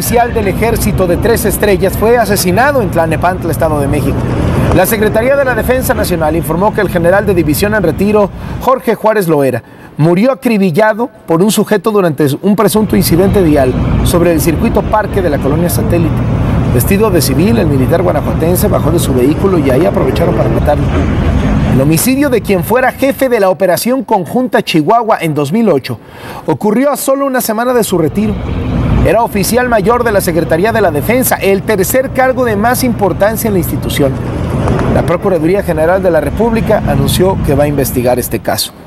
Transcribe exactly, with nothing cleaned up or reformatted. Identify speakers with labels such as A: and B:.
A: Oficial del Ejército de tres estrellas fue asesinado en Tlalnepantla, Estado de México. La Secretaría de la Defensa Nacional informó que el general de división en retiro, Jorge Juárez Loera, murió acribillado por un sujeto durante un presunto incidente vial sobre el circuito Parque de la colonia Satélite. Vestido de civil, el militar guanajuatense bajó de su vehículo y ahí aprovecharon para matarlo. El homicidio de quien fuera jefe de la Operación Conjunta Chihuahua en dos mil ocho ocurrió a solo una semana de su retiro. Era oficial mayor de la Secretaría de la Defensa, el tercer cargo de más importancia en la institución. La Procuraduría General de la República anunció que va a investigar este caso.